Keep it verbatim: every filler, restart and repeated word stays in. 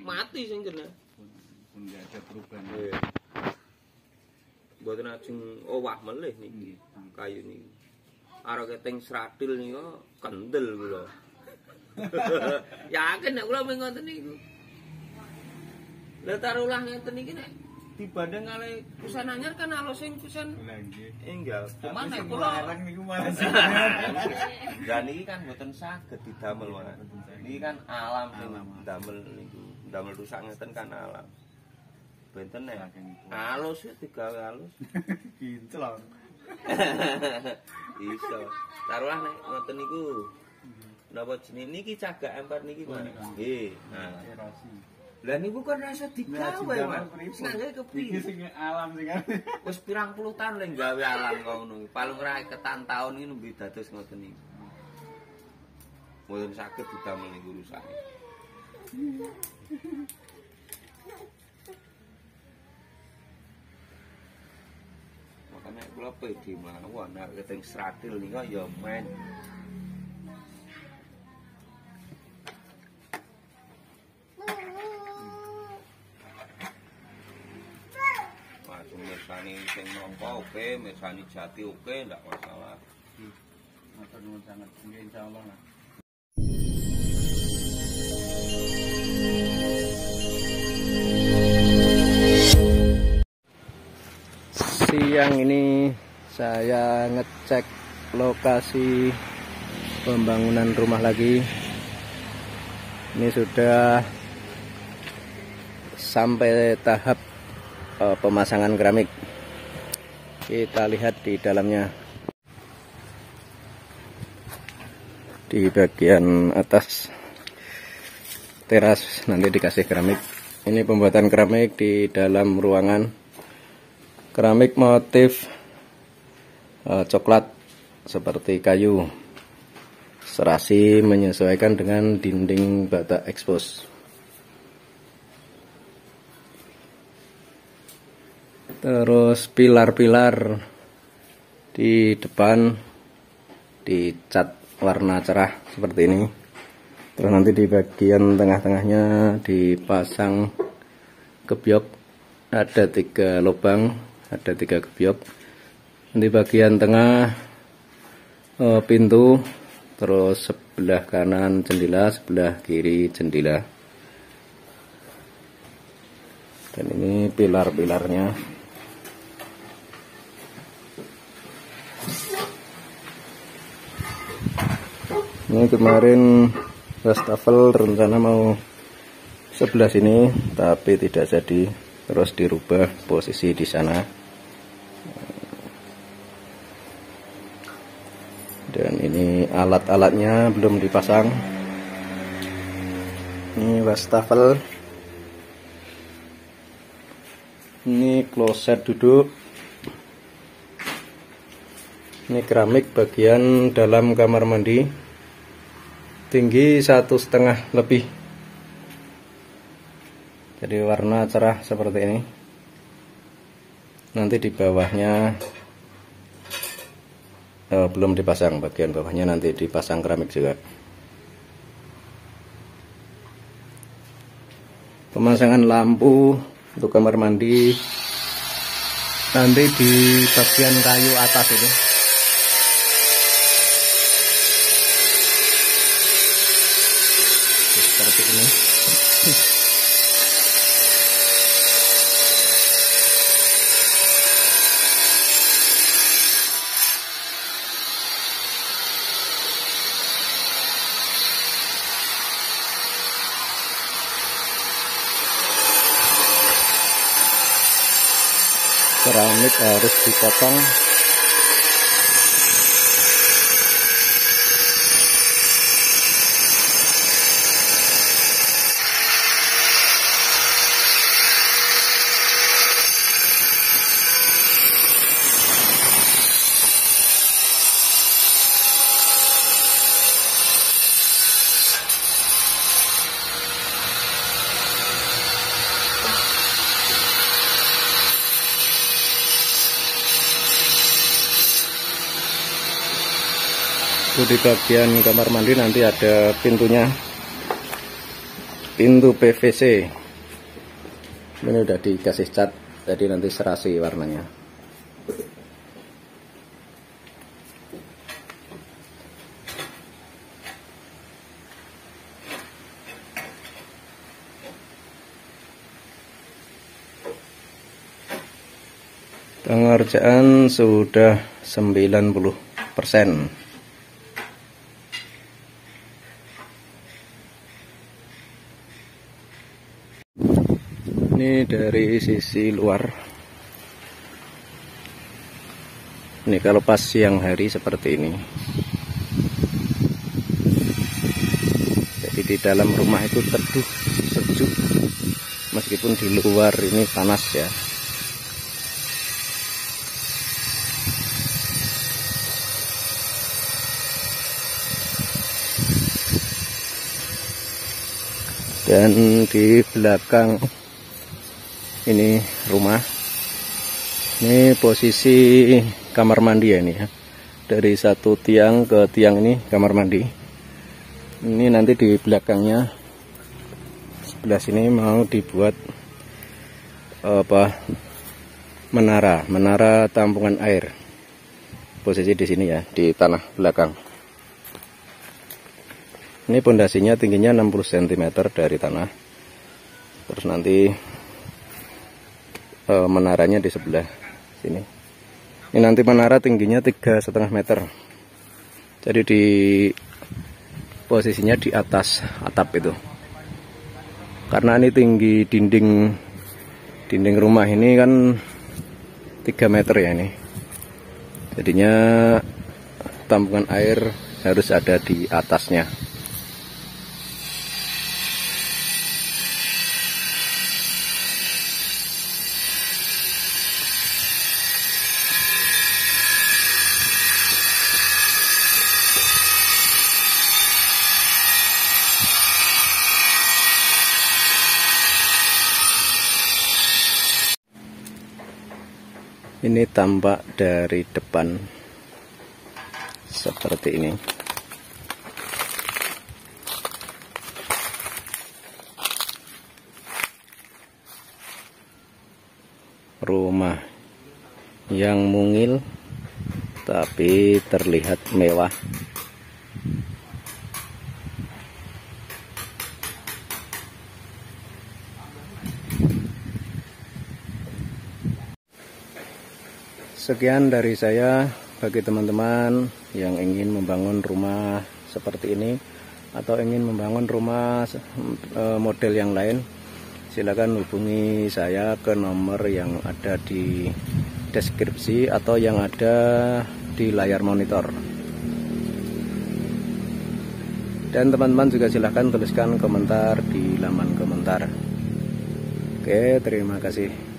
mati sing kena. Pun enggak ada perubahan. Iya. Mboten ajeng owah melih niki kayu niki. Arep keteng sradil nika kendel kula. Yakin nek kula mung ngoten niku. Lah taruhlah ngeten iki nek dibanding kali kusen anyar kan alus sing kusen enggal. Cuman nek kula larang niku malah lah niki kan mboten saged didamel wae. Niki kan alam sing damel niku. Damel rusak ngeten kan alam. Benten nek alus ya digawe alus. Kinclong. Iso. Taruhlah nek ngoten niku. Napa jenenge niki cagak emper niki, Mas? Nggih. Nah, Erosi. lah niku kan rasa digawe, Mas. Sing kepiye? Sing alam sing Wis pirang puluh tahun lek gawe alam kok ngono. Paling ora ketan taun iki nembe dados ngoten niku. Mboten saged didamel niku rusak. Makanya kula pede mawon nek keteng sradil nika ya men. Mesani sing nompo oke, mesani jati oke, ndak masalah. Matur nuwun sanget. Nggih insyaallah lah. Siang ini saya ngecek lokasi pembangunan rumah lagi. Ini sudah sampai tahap uh, pemasangan keramik. Kita lihat di dalamnya. Di bagian atas teras nanti dikasih keramik. Ini pembuatan keramik di dalam ruangan. Keramik motif uh, coklat seperti kayu. Serasi menyesuaikan dengan dinding bata ekspos. Terus pilar-pilar di depan dicat warna cerah seperti ini. Terus nanti di bagian tengah-tengahnya dipasang gebyok. Ada tiga lubang, ada tiga gebyok. Di bagian tengah eh, pintu. Terus sebelah kanan jendela, sebelah kiri jendela. Dan ini pilar-pilarnya. Ini kemarin wastafel rencana mau sebelah sini, tapi tidak jadi. Terus dirubah posisi di sana. Dan ini alat-alatnya belum dipasang. Ini wastafel. Ini kloset duduk. Ini keramik bagian dalam kamar mandi. Tinggi satu setengah lebih. Jadi warna cerah seperti ini. Nanti di bawahnya Oh, belum dipasang, bagian bawahnya nanti dipasang keramik juga. Pemasangan lampu untuk kamar mandi nanti di bagian kayu atas ini. Seperti ini. Keramik harus dipotong. Itu di bagian kamar mandi nanti ada pintunya. pintu P V C. Ini udah dikasih cat, jadi nanti serasi warnanya. Pengerjaan sudah sembilan puluh persen. Ini dari sisi luar. Ini kalau pas siang hari seperti ini. Jadi di dalam rumah itu teduh, sejuk. Meskipun di luar ini panas ya. Dan di belakang ini rumah, ini posisi kamar mandi ya, ini ya. Dari satu tiang ke tiang ini kamar mandi. Ini nanti di belakangnya sebelah sini mau dibuat apa, menara menara tampungan air. Posisi di sini ya, di tanah belakang. Ini pondasinya tingginya enam puluh sentimeter dari tanah. Terus nanti e, menaranya di sebelah sini. Ini nanti menara tingginya tiga setengah meter. Jadi di posisinya di atas atap itu. Karena ini tinggi dinding dinding rumah ini kan tiga meter ya ini. Jadinya tampungan air harus ada di atasnya. Ini tampak dari depan seperti ini. Rumah yang mungil tapi terlihat mewah. Sekian dari saya. Bagi teman-teman yang ingin membangun rumah seperti ini atau ingin membangun rumah model yang lain, silakan hubungi saya ke nomor yang ada di deskripsi atau yang ada di layar monitor. Dan teman-teman juga silahkan tuliskan komentar di laman komentar. Oke, terima kasih.